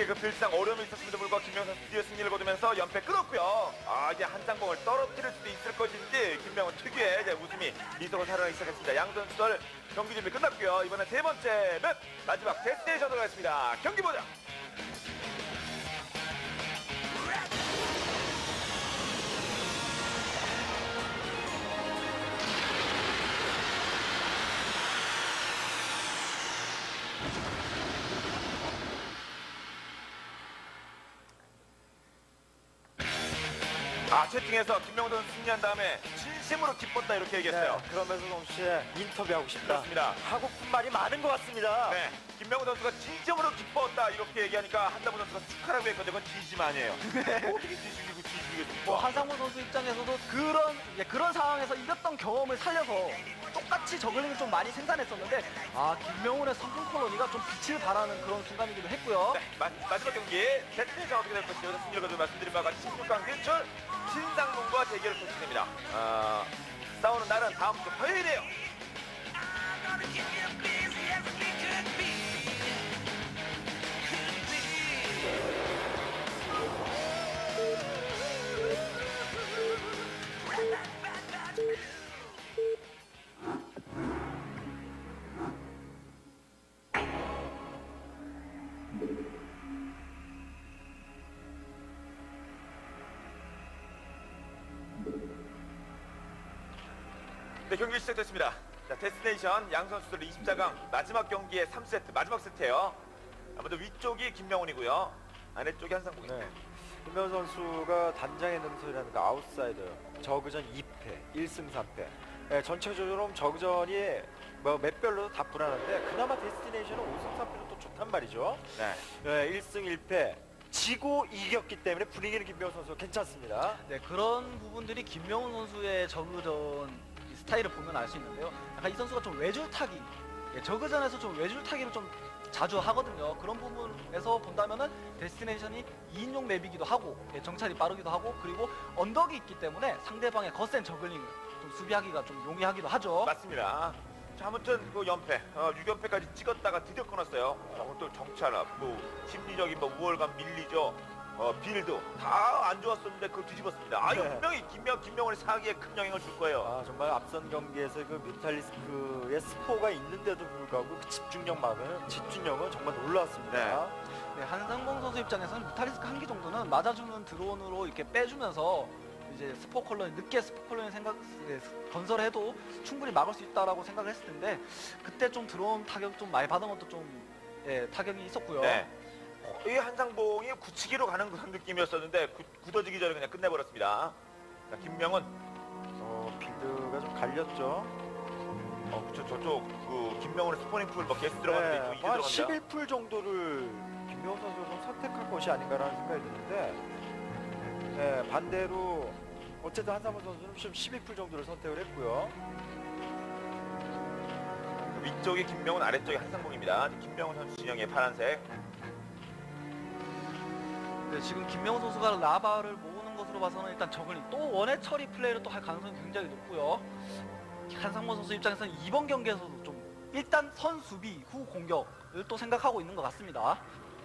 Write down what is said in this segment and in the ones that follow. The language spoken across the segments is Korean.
그 필상 어려움이 있었음에도 불구하고 김명훈 선수 드디어 승리를 거두면서 연패 끊었고요. 이제 한상봉을 떨어뜨릴 수도 있을 것인지 김명훈 특유의 이제 웃음이 미소가 살아나기 시작했습니다. 양 선수들 경기 준비 끝났고요. 이번엔 세 번째 맵 마지막 데스티네이션으로 가겠습니다. 경기 보자. 채팅에서 김명훈 선수 승리한 다음에 진심으로 기뻤다 이렇게 얘기했어요. 네, 그러면서 동시에 인터뷰하고 싶다. 그렇습니다. 하고픈 말이 많은 것 같습니다. 네, 김명훈 선수가 진심으로 기뻤다 이렇게 얘기하니까 한다무 선수가 축하라고 했거든요. 그건 진심 아니에요. 어떻게 진심이고 진심이겠습니까? 한상무 선수 입장에서도 그런 상황에서 이겼던 경험을 살려서 똑같이 저글링을 좀 많이 생산했었는데 김명훈의 성공 콜로니가 좀 빛을 발하는 그런 순간이기도 했고요. 네, 마지막 경기 데스티네이션 어떻게 될 것인지 승리를 거두고 말씀드린 바와 같이 16강 진출 신상문과 대결을 펼쳐집니다. 싸우는 날은 다음 주 화요일이에요. 네, 경기 시작됐습니다. 자, 데스티네이션 양 선수들 24강 마지막 경기의 3세트 마지막 세트예요. 아무래도 위쪽이 김명훈이고요. 아래쪽이 한상봉입니다. 네. 김명훈 선수가 단장의 능선이라는 그 아웃사이더 저그전 2패, 1승 3패. 네, 전체적으로 저그전이 뭐 맵별로 다 불안한데 그나마 데스티네이션은 5승 3패는 또 좋단 말이죠. 네. 1승 1패. 지고 이겼기 때문에 분위기는 김명훈 선수가 괜찮습니다. 네, 그런 부분들이 김명훈 선수의 저그전 스타일을 보면 알 수 있는데요. 약간 이 선수가 좀 외줄타기, 저그전에서 좀 외줄타기를 좀 자주 하거든요. 그런 부분에서 본다면은 데스티네이션이 2인용 맵이기도 하고 정찰이 빠르기도 하고 그리고 언덕이 있기 때문에 상대방의 거센 저글링을 좀 수비하기가 좀 용이하기도 하죠. 맞습니다. 자, 아무튼 그 연패, 6연패까지 찍었다가 드디어 끊었어요. 또 정찰업, 또 심리적인 뭐 우월감 밀리죠. 빌드 다 안 좋았었는데 그걸 뒤집었습니다. 이거 네. 분명히 김명훈의 사기에 큰 영향을 줄 거예요. 정말 앞선 경기에서 그 뮤탈리스크의 스포가 있는데도 불구하고 그 집중력은 정말 놀라웠습니다. 네, 한상봉 선수 입장에서는 뮤탈리스크 한 기 정도는 맞아주는 드론으로 이렇게 빼주면서 이제 늦게 스포 콜로니 건설해도 충분히 막을 수 있다라고 생각을 했을 텐데 그때 좀 드론 타격 좀 많이 받은 것도 좀 타격이 있었고요. 네. 이 한상봉이 굳히기로 가는 그런 느낌이었었는데 굳어지기 전에 그냥 끝내버렸습니다. 자, 김명훈. 빌드가 좀 갈렸죠. 그쵸, 저쪽 그 김명훈의 스포닝 풀 게스트 들어갔는데 또 이제 한 들어갑니다. 11풀 정도를 김명훈 선수가 좀 선택할 것이 아닌가라는 생각이 드는데 반대로 어쨌든 한상봉 선수는 좀 12풀 정도를 선택을 했고요. 위쪽이 김명훈, 아래쪽이 한상봉입니다. 김명훈 선수 진영의 파란색. 네, 지금 김명훈 선수가 라바를 모으는 것으로 봐서는 일단 저글링 또 원해 처리 플레이를 또 할 가능성이 굉장히 높고요. 한상봉 선수 입장에서는 이번 경기에서도 좀 일단 선 수비 후 공격을 또 생각하고 있는 것 같습니다.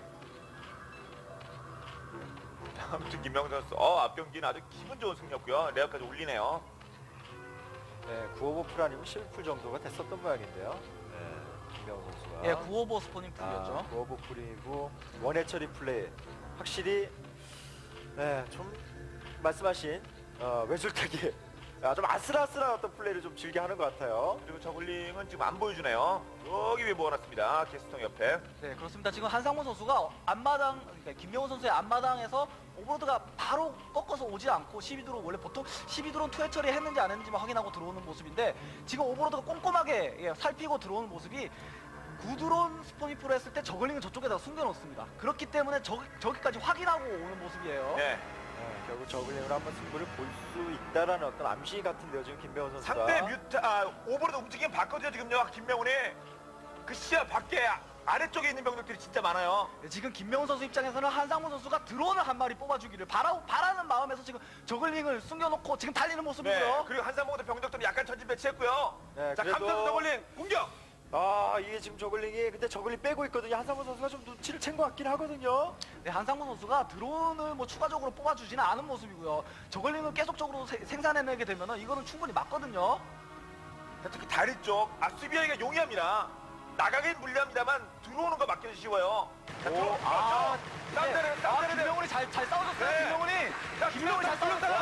아무튼 김명훈 선수 앞 경기는 아주 기분 좋은 승리였고요. 레어까지 올리네요. 네, 955풀 아니면 11풀 정도가 됐었던 모양인데요. 김명훈 선수가. 예, 955 스포닝 풀이었죠. 955풀이고 원해 처리 플레이 확실히 좀 말씀하신 외줄타기 좀 아슬아슬한 어떤 플레이를 좀 즐겨 하는 것 같아요. 그리고 저글링은 지금 안 보여주네요. 여기 위에 모아놨습니다. 게스통 옆에. 네, 그렇습니다. 지금 한상문 선수가 그러니까 김명훈 선수의 앞마당에서 오버로드가 바로 꺾어서 오지 않고 12드론 원래 보통 12드론 투회 처리 했는지 안 했는지만 확인하고 들어오는 모습인데 지금 오버로드가 꼼꼼하게 살피고 들어오는 모습이 구드론 스포니프로 했을 때 저글링은 저쪽에다가 숨겨놓습니다. 그렇기 때문에 저기까지 확인하고 오는 모습이에요. 네. 결국 저글링으로 한번 승부를 볼 수 있다라는 어떤 암시 같은데요, 지금 김명훈 선수가. 상대 오버로드 움직임 봤거든요, 지금요. 김명훈이 그 시야 밖에 아래쪽에 있는 병력들이 진짜 많아요. 네, 지금 김명훈 선수 입장에서는 한상문 선수가 드론을 한 마리 뽑아주기를 바라는 마음에서 지금 저글링을 숨겨놓고 지금 달리는 모습이고요. 네. 그리고 한상봉의 병력들은 약간 전진 배치했고요. 네, 자, 그래도- 감전 저글링 공격. 아, 이게 지금 저글링이 근데 저글링 빼고 있거든요. 한상무 선수가 좀 눈치를 챈 것 같긴 하거든요. 네, 한상무 선수가 드론을 뭐 추가적으로 뽑아주지는 않은 모습이고요. 저글링을 계속적으로 생산해내게 되면은 이거는 충분히 맞거든요. 특히 다리 쪽, 수비하기가 용이합니다. 나가긴 불리합니다만 들어오는 거 맡기는 쉬워요. 자, 들어오죠. 쌍대를, 쌍대를. 김명훈이 잘 싸워줬어요. 네. 김명훈이. 자, 김명훈이 잘 싸웠어요.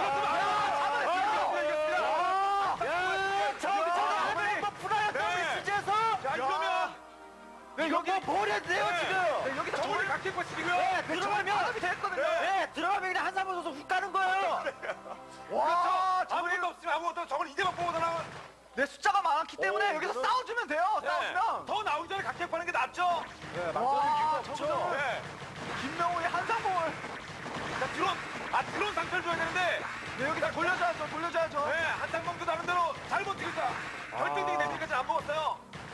자, 이러면 네, 여기 뭘 해도 돼요, 네. 지금? 네, 여기 저울이 각질 것이고요. 네, 들어가면 파악이 됐거든요. 네, 들어가면 그냥 한상무 선수 훅 가는 거예요. 와, 그렇죠. 아무것도 없으면 아무것도 저걸 이제만 뽑아서 나온. 내 숫자가 많기 때문에 오, 여기서 이거는- 싸워주면 돼요. 싸우면. 더 나오기 전에 각색하는 게 낫죠. 네, 와, 맞서는 이유가 없죠. 저거는- 네. 김명훈이 한상봉을. 자, 드론 상태를 줘야 되는데. 네, 여기다 돌려줘야죠. 네, 한상봉도 다른 대로 잘 버티고 있다. 결정적인 내기까지 안 먹었어요.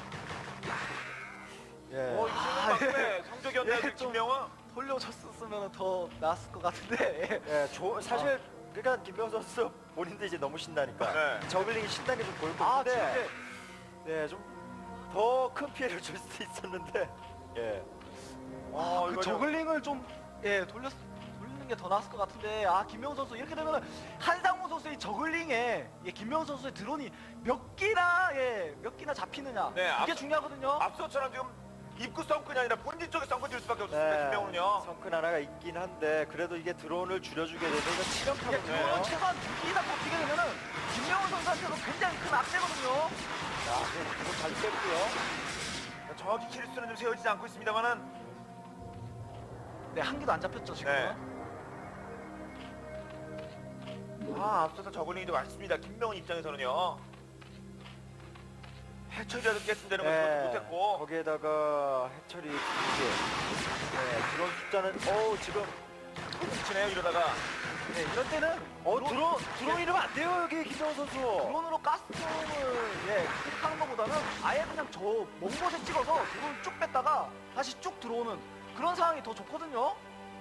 예. 이거 생각만큼의 성적이었네요, 예, 좀- 김명훈. 돌려줬으면 더 나았을 것 같은데. 예, 사실 그러니까 김병호 선수 본인도 이제 너무 신나니까 네. 저글링이 신나게 좀 보일 아, 건데, 진짜. 네, 좀 더 큰 피해를 줄 수도 있었는데, 예. 그 이거 저글링을 좀 돌리는 게 더 나았을 것 같은데. 김명훈 선수 이렇게 되면은 한상무 선수의 저글링에 김명훈 선수의 드론이 몇 기나 잡히느냐. 네, 이게 중요하거든요. 앞서처럼 지금 입구 썬큰이 아니라 본진 쪽에 썬큰 줄 수밖에 없습니다, 네, 김명훈은요. 성큰 하나가 있긴 한데 그래도 이게 드론을 줄여주게 되면 이거 이게 치명타거든요. 드론을 최소한 2기나 잡히게 되면은 김명훈 선수한테도 굉장히 큰 악재거든요. 자, 네, 드론 잘 뺐고요. 정확히 킬수는 좀 세워지지 않고 있습니다만은. 네, 한 기도 안 잡혔죠, 지금. 네. 앞서서 저글링이 좀 아쉽습니다. 김명훈 입장에서는요. 해처리라도 깼으면 되는 걸 그것도 못했고. 거기에다가 해처리 2개. 네, 드론 숫자는 지금 미치네요, 이러다가. 네, 이럴 때는 드론 이러면 안 돼요, 여기 김정호 선수. 드론으로 가스통을 킥하는 것보다는 아예 그냥 저 먼 곳에 찍어서 드론을 쭉 뺐다가 다시 쭉 들어오는 그런 상황이 더 좋거든요.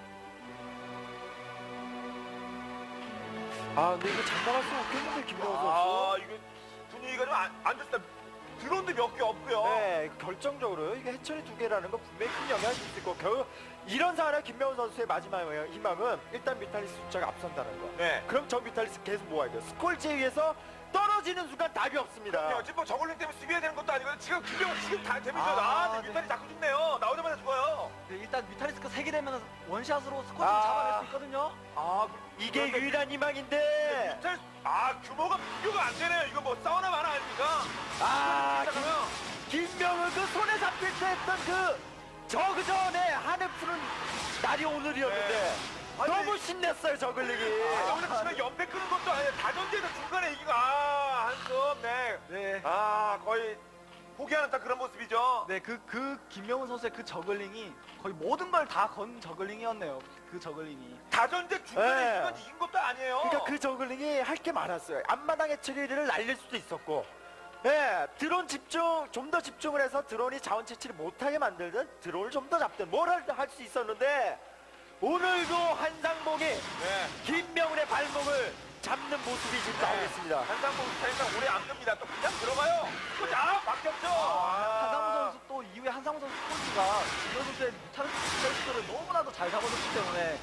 근데 이거 장담할 수 없겠는데, 김정호 선수. 이거 분위기가 좀 안 좋습니다. 드론도 몇 개 없고요. 네, 결정적으로 이게 해처리 2개라는 건 분명히 큰 영향을 줄 수 있고 결국 이런 상황에 김명훈 선수의 마지막 희망은 일단 뮤탈리스 숫자가 앞선다는 거. 네. 그럼 저 뮤탈리스 계속 모아야 돼요. 스콜지에 의해서 떨어지는 순간 답이 없습니다. 지금 뭐 저글링 때문에 수비해야 되는 것도 아니고 지금 김명훈 지금 다 데미지가 네. 뮤탈이 자꾸 죽네요. 나오자마자 죽어요. 네, 일단 뮤탈리스크 3개 되면 원샷으로 스쿼트를 아. 잡아낼 수 있거든요. 이게 그런데 유일한 희망인데. 뮤탈 규모가 비교가 안 되네요. 이거 뭐 사우나 만화 아닙니까? 시작하면 김명훈 그 손에 잡힐 때 했던 그 전에 한해 푸는 날이 오늘이었는데 네. 아니, 너무 신났어요 저글링이. 여기서 치면 연패 끄는 것도 아니에요. 다전제에서 중간에 이기가 한숨. 네. 네. 거의 포기하는 딱 그런 모습이죠. 네, 그 김명훈 선수의 그 저글링이 거의 모든 걸 다 건 저글링이었네요. 그 저글링이. 다전제 중간에 네. 이기면 이긴 것도 아니에요. 그러니까 그 저글링이 할 게 많았어요. 앞마당의 처리를 날릴 수도 있었고, 예, 드론 집중, 좀 더 집중을 해서 드론이 자원 채취를 못하게 만들든 드론을 좀 더 잡든 뭘 할 수 있었는데 오늘도 한상봉이 네. 김명훈의 발목을 잡는 모습이 지금 나오겠습니다. 한상봉 스타일상 오래 안 끕니다. 또 그냥 들어가요. 바뀌었죠. 한상무 선수 또 이후에 한상무 선수 코치가 김명훈 선수의 뮤탈리스크를 너무나도 잘 잡아줬기 때문에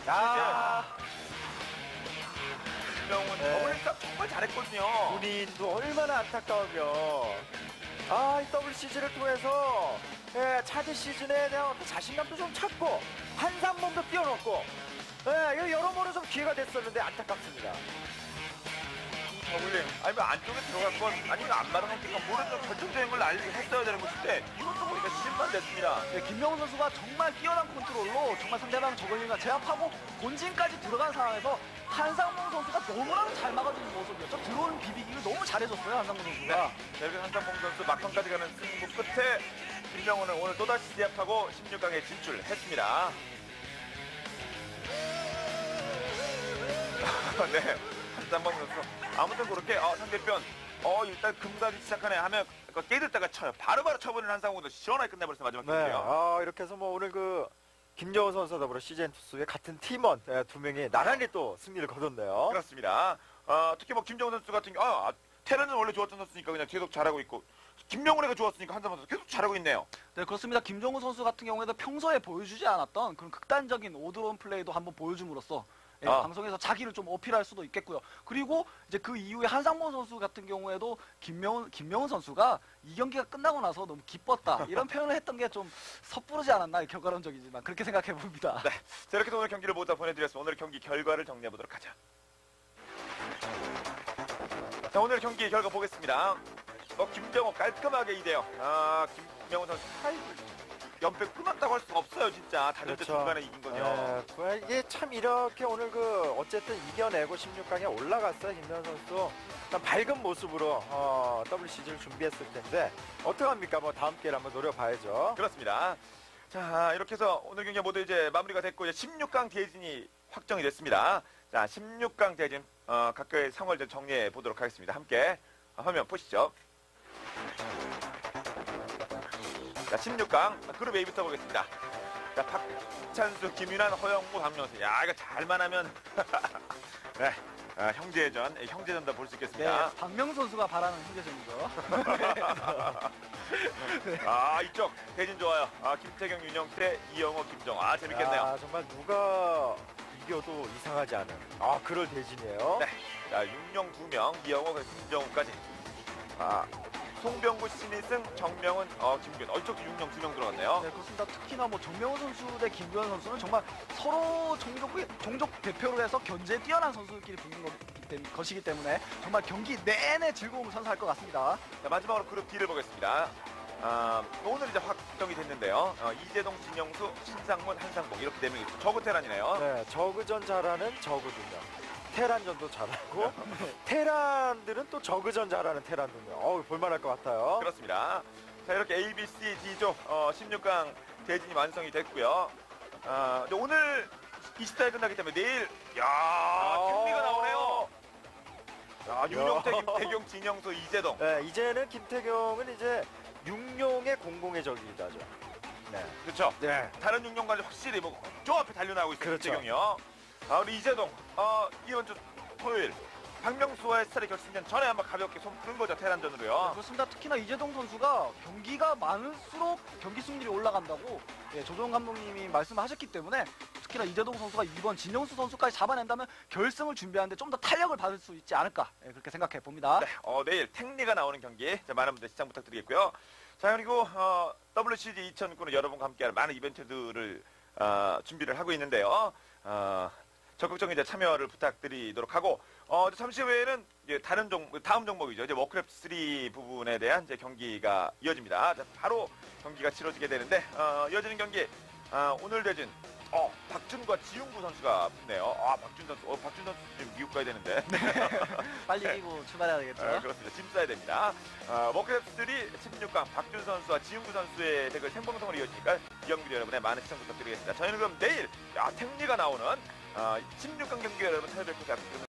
김명훈 네. 더블리스타 정말 잘했거든요. 본인도 얼마나 안타까우며 이 더블 시즌을 통해서 차지 시즌에 대한 어떤 자신감도 좀 찾고 한상봉도 뛰어넘고 여러모로 좀 기회가 됐었는데 안타깝습니다. 저글링 아니면 안쪽에 들어갈 건 아니면 앞마당을 뛸까 모르는 결정적인 걸 알리게 했어야 되는 것인데 이것도 보니까 실패됐습니다. 네, 김명훈 선수가 정말 뛰어난 컨트롤로 정말 상대방 저글링과 제압하고 본진까지 들어간 상황에서 한상무 선수가 너무나도 잘 막아주는 모습이었죠. 들어오는 비비기를 너무 잘해줬어요, 한상무 선수가. 네. 이렇게 한상봉 선수 막판까지 가는 승부 끝에 김명훈은 오늘 또다시 제압하고 16강에 진출했습니다. 네, 한상봉 선수 아무튼 그렇게 상대편 일단 금가기 시작하네 하면 깨들다가 쳐요. 바로바로 쳐버리는 한상봉도 시원하게 끝내버렸어요. 마지막 경기요. 이렇게 해서 뭐 오늘 김정호 선수 더불어 시즌2의 같은 팀원 두 명이 나란히 또 승리를 거뒀네요. 그렇습니다. 특히 뭐 김정은 선수 같은 경우 테란은 원래 좋았던 선수니까 그냥 계속 잘하고 있고 김명훈이가 좋았으니까 한상봉 선수 계속 잘하고 있네요. 네, 그렇습니다. 김정우 선수 같은 경우에도 평소에 보여주지 않았던 그런 극단적인 오드론 플레이도 한번 보여줌으로써 예, 방송에서 자기를 좀 어필할 수도 있겠고요. 그리고 이제 그 이후에 한상봉 선수 같은 경우에도 김명훈 선수가 이 경기가 끝나고 나서 너무 기뻤다 이런 표현을 했던 게 좀 섣부르지 않았나, 결과론적이지만 그렇게 생각해 봅니다. 네, 자, 이렇게 해서 오늘 경기를 모두 다 보내드렸습니다. 오늘 경기 결과를 정리해 보도록 하죠. 자, 오늘 경기 결과 보겠습니다. 김정호 깔끔하게 2대0. 김명훈 선수 연패 끊었다고 할 수가 없어요, 진짜. 다른 때 중간에 이긴 거죠. 이게 참 이렇게 오늘 어쨌든 이겨내고 16강에 올라갔어요. 김명훈 선수. 밝은 모습으로 WCG를 준비했을 텐데 어떡합니까? 뭐 다음 기회를 한번 노려봐야죠. 그렇습니다. 자, 이렇게 해서 오늘 경기가 모두 이제 마무리가 됐고 이제 16강 대진이 확정이 됐습니다. 자, 16강 대진 각각의 상황을 좀 정리해 보도록 하겠습니다. 함께 화면 보시죠. 자, 16강 그룹 A부터 보겠습니다. 자, 박찬수, 김윤환, 허영무, 박명수. 야, 이거 잘만 하면 네, 형제전도 볼 수 있겠습니다. 네, 박명수 선수가 바라는 형제전이죠. 이쪽 대진 좋아요. 김태경, 윤영태, 이영호, 김정. 재밌겠네요. 정말 누가 이겨도 이상하지 않은 그럴 대진이에요. 네. 자, 윤영 2명, 이영호, 김정우까지. 송병구, 신희승, 정명훈, 김규현. 이쪽도 윤영 2명 들어갔네요. 네, 그렇습니다. 특히나 뭐 정명훈 선수 대 김규현 선수는 정말 서로 종족 대표로 해서 견제에 뛰어난 선수들끼리 붙는 것이기 때문에 정말 경기 내내 즐거움을 선사할 것 같습니다. 자, 마지막으로 그룹 D를 보겠습니다. 오늘 이제 확정이 됐는데요. 이재동, 진영수, 신상문, 한상봉 이렇게 4명이 있고 저그 테란이네요. 네, 저그전 잘하는 저그 2명. 테란전도 잘하고 테란들은 또 저그전 잘하는 테란 2명. 볼만할 것 같아요. 그렇습니다. 자, 이렇게 A, B, C, D조 16강 대진이 완성이 됐고요. 오늘 20사에 끝나기 때문에 내일 승리가 나오네요. 윤영태, 김태경, 진영수, 이재동. 네, 이제는 김태경은 이제 육룡의 공공의 적이다죠. 네. 그렇죠. 네. 다른 육룡까지 확실히 저 앞에 달려나오고 있어요. 그렇죠. 김태경이요. 우리 이재동 이번 주 토요일 박명수와의 스타일 결승전 전에 한번 가볍게 손 푸는 거죠, 테란전으로요. 네, 그렇습니다. 특히나 이재동 선수가 경기가 많을수록 경기 승률이 올라간다고 조정 감독님이 말씀하셨기 때문에 특히나 이재동 선수가 이번 진영수 선수까지 잡아낸다면 결승을 준비하는데 좀 더 탄력을 받을 수 있지 않을까 그렇게 생각해 봅니다. 네, 내일 탱리가 나오는 경기 많은 분들 시청 부탁드리겠고요. 자, 그리고 WCG 2009는 여러분과 함께하는 많은 이벤트들을 준비를 하고 있는데요. 적극적인 이제 참여를 부탁드리도록 하고 잠시 후에는 이제 다음 종목이죠. 이제 워크래프트 3 부분에 대한 이제 경기가 이어집니다. 자, 바로 경기가 치러지게 되는데 이어지는 경기 오늘 대진 박준과 지웅구 선수가 붙네요. 박준 선수 지금 미국 가야 되는데. 빨리 이기고 출발해야 되겠죠. 그렇습니다. 짐 싸야 됩니다. 워크래프트 3 16강 박준 선수와 지웅구 선수의 대결 생방송으로 이어지니까 이 경기 여러분의 많은 시청 부탁드리겠습니다. 저희는 그럼 내일 탱리가 나오는 16강 경기 여러분 찾아뵙고